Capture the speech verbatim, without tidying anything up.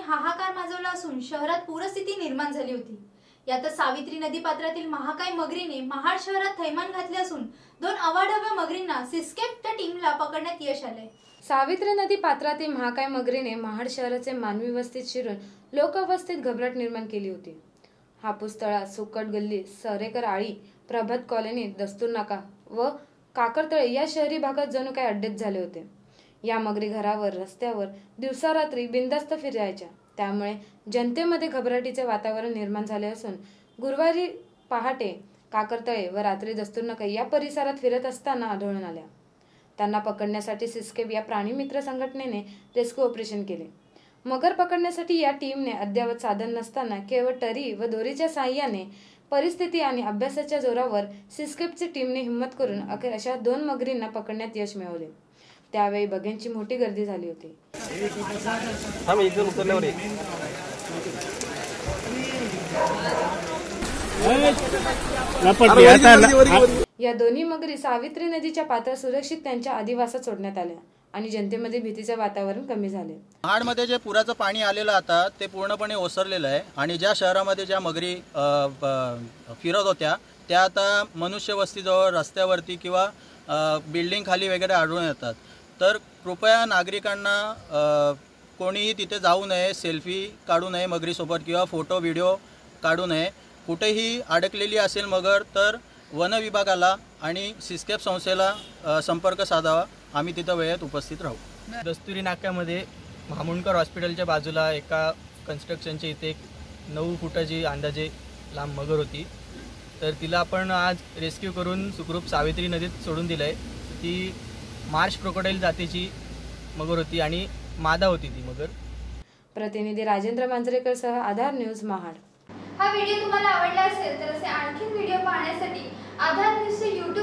हाहाकार माजवला असून शहरात पूरस्थिती निर्माण झाली होती। यातच सावित्री नदी पात्रातील महाकाय मगरीने महाड शहरात थैमान घातले असून दोन अवाढव्य मगरींना सिस्केपच्या टीमला पकडण्यात यश आले। सावित्री नदी पात्रातील महाकाय मगरीने महाड शहराचे मानवी वस्तीत शिरून लोकवस्तीत घबराट निर्माण केली होती। हापूस तळा, सुकट गल्ली, सरेकर आळी, प्रभात कॉलनी, दस्तूर नाका व काकरतळे या शहरी भागात जणू काही अड्डेच झाले होते। या मगरी घरावर, रस्त्यावर दिवसा रात्री बिनधास्त फिरायच्या, त्यामुळे जनतेमध्ये घबराटीचे वातावरण निर्माण झाले असून गुरुवारी पहाटे काकरतळे व रात्री दस्तूर नाका या परिसरात फिरत असताना आढळून आल्या। त्यांना पकडण्यासाठी सिस्केप या प्राणी मित्र संघटनेने रेस्क्यू ऑपरेशन केले। मगर पकडण्यासाठी या टीमने अद्यावत साधन नसताना केवळ टरी व दोरीच्या साहाय्याने परिस्थिती आणि अभ्यासाच्या जोरावर सिस्केपची टीमने हिम्मत करून अखेर अशा दोन मगरींना पकडण्यात यश मिळवले। त्यावेळी बघ्यांची मोठी गर्दी झाली होती। या दोन्ही मगरी सावित्री नदीच्या पात्रात सुरक्षित त्यांच्या आदिवासात सोडण्यात आल्या आणि जनतेमध्ये भीतीचे वातावरण कमी झाले। महाडमध्ये जे पुराचं पाणी आलेलं आता ते पूर्णपणे ओसरलेलं आहे आणि ज्या शहरामध्ये ज्या मगरी फिरत होत्या त्या आता मनुष्य वस्तीजवळ, रस्त्यावरती किंवा बिल्डिंग खाली वगैरे आढळून येतात। तर कृपया नागरिकांना कोणीही तिथे जाऊ नये, सेल्फी काढू नये मगरीसोबत किंवा फोटो व्हिडिओ काढू नये। कुठेही अडकलेली असेल मगर तर वन विभागाला आणि सिस्केप संस्थेला संपर्क साधावा। आम्ही तिथं वेळेत उपस्थित राहू। दस्तुरी नाक्यामध्ये महामुंडकर हॉस्पिटलच्या बाजूला एका कन्स्ट्रक्शनच्या इथे एक नऊ फुटाची अंदाजे लांब मगर होती। तर तिला आपण आज रेस्क्यू करून सुखरूप सावित्री नदीत सोडून दिलं आहे। ती मार्श क्रोकोडाईल जातीची मगर होती आणि मादा होती ती मगर। प्रतिनिधी राजेंद्र मांजरेकर सह आधार न्यूज महाड। हा व्हिडिओ तुम्हाला आवडला असेल तर असे आणखी व्हिडिओ पाहण्यासाठी आधार न्यूजचे यूट्यूब